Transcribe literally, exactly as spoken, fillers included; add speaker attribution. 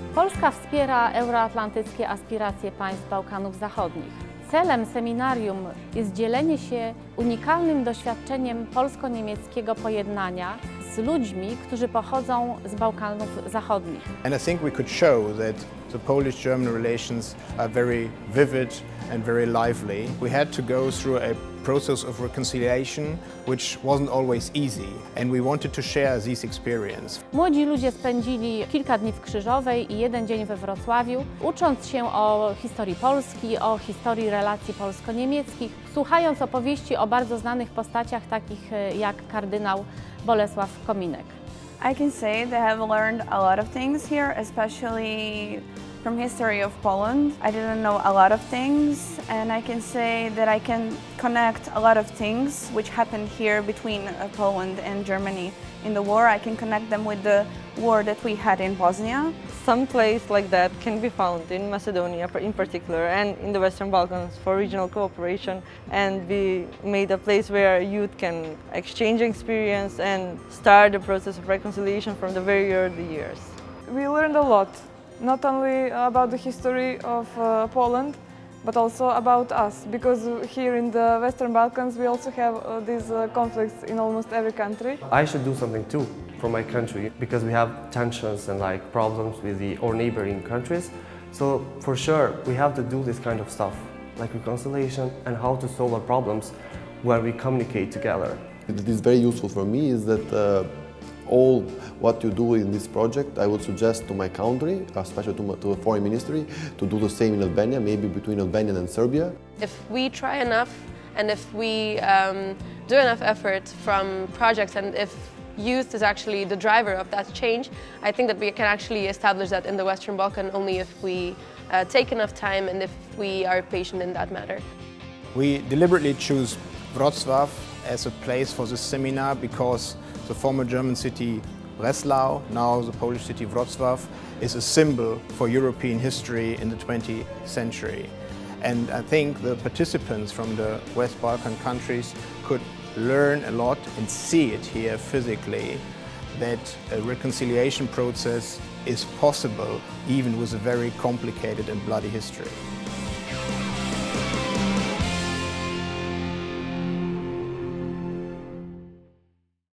Speaker 1: Polska wspiera euroatlantyckie aspiracje państw Bałkanów Zachodnich. Celem seminarium jest dzielenie się unikalnym doświadczeniem polsko-niemieckiego pojednania z ludźmi, którzy pochodzą z Bałkanów Zachodnich.
Speaker 2: And I think we could show that the Polish-German relations are very vivid and very lively. We had to go through a process of reconciliation which wasn't always easy, and we wanted to share this experience.
Speaker 1: Młodzi ludzie spędzili kilka dni w Krzyżowej i jeden dzień we Wrocławiu, ucząc się o historii Polski, o historii relacji polsko-niemieckich, słuchając opowieści o bardzo znanych postaciach takich jak kardynał Bolesław Kominek.
Speaker 3: I can say they have learned a lot of things here, especially from history of Poland. I didn't know a lot of things, and I can say that I can connect a lot of things which happened here between uh, Poland and Germany in the war. I can connect them with the war that we had in Bosnia.
Speaker 4: Some place like that can be found in Macedonia in particular and in the Western Balkans for regional cooperation, and be made a place where youth can exchange experience and start the process of reconciliation from the very early years.
Speaker 5: We learned a lot, not only about the history of uh, Poland, but also about us, because here in the Western Balkans we also have uh, these uh, conflicts in almost every country.
Speaker 6: I should do something too for my country, because we have tensions and like problems with the, our neighboring countries. So for sure we have to do this kind of stuff, like reconciliation and how to solve our problems when we communicate together.
Speaker 7: It is very useful for me is that uh, all what you do in this project, I would suggest to my country, especially to, my, to the foreign ministry, to do the same in Albania, maybe between Albania and Serbia.
Speaker 8: If we try enough, and if we um, do enough effort from projects, and if youth is actually the driver of that change, I think that we can actually establish that in the Western Balkan only if we uh, take enough time and if we are patient in that matter.
Speaker 2: We deliberately choose Wrocław as a place for this seminar because the former German city Breslau, now the Polish city Wrocław, is a symbol for European history in the twentieth century. And I think the participants from the West Balkan countries could learn a lot and see it here physically, that a reconciliation process is possible even with a very complicated and bloody history.